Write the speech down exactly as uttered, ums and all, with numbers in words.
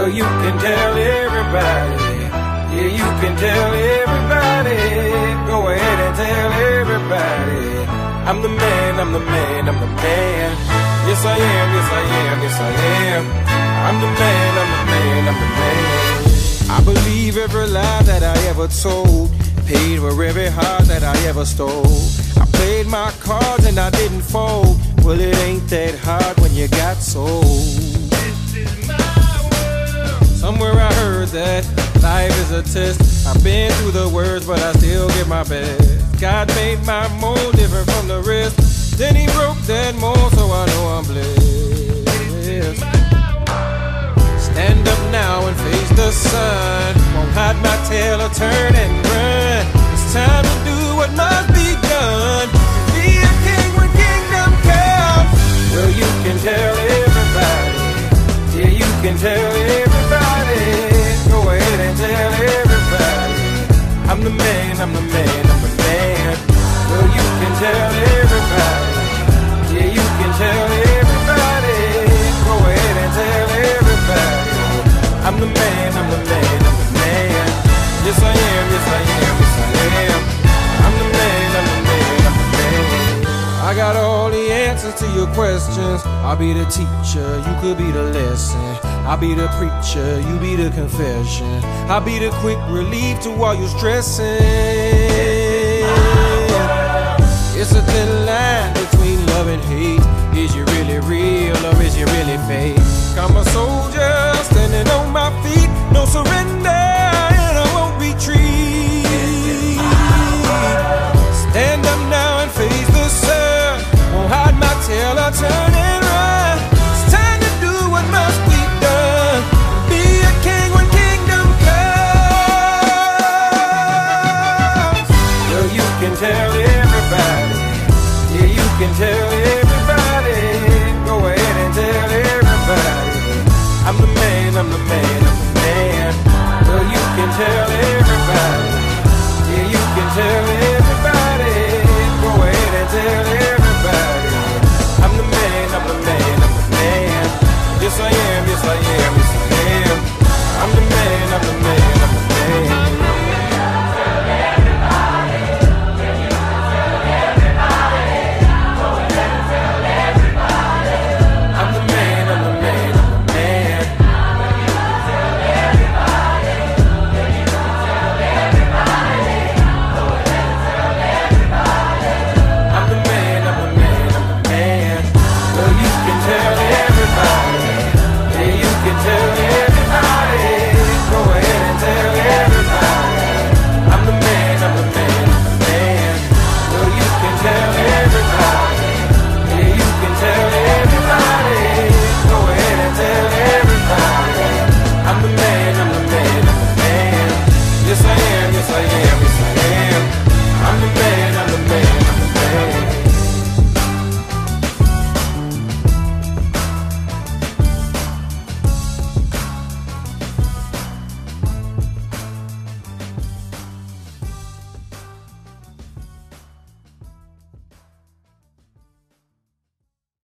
Well, you can tell everybody. Yeah, you can tell everybody. Go ahead and tell everybody. I'm the man, I'm the man, I'm the man. Yes, I am, yes, I am, yes, I am. I'm the man, I'm the man, I'm the man. I believe every lie that I ever told. Paid for every heart that I ever stole. I played my cards and I didn't fold. Well, it ain't that hard when you got sold. This is my world. Somewhere I heard that life is a test. I've been through the worst, but I still give my best. God made my mold different from the rest. Then he broke that mold, so I know I'm blessed. Stand up now and face the sun. Won't hide my tail or turn and run. It's time to do what must be done. Be a king when kingdom comes. Well, you can tell everybody. Yeah, you can tell everybody. Go ahead and tell everybody. I'm the man, I'm the man, I'm the man. Well, you can tell everybody. Yeah, you can tell everybody. Go ahead and tell everybody. I'm the man, I'm the man, I'm the man. Yes, I am, yes, I am, yes, I am. I'm the man, I'm the man, I'm the man. I got all the answers to your questions. I'll be the teacher, you could be the lesson. I'll be the preacher, you be the confession. I'll be the quick relief to all your stressing. It's a thin line between love and hate. Is you really real or is you really fake? I'm a soldier standing on my feet. No surrender and I won't retreat. Stand up now and face the sun. Won't hide my tail or turn and run. It's time to do what must be done. Be a king when kingdom comes. Well, you can tell everybody. Yeah, you can tell everybody. Go ahead and tell everybody. I'm the man, I'm the man, I'm the man. Well, you can tell everybody. Yeah, you can tell everybody.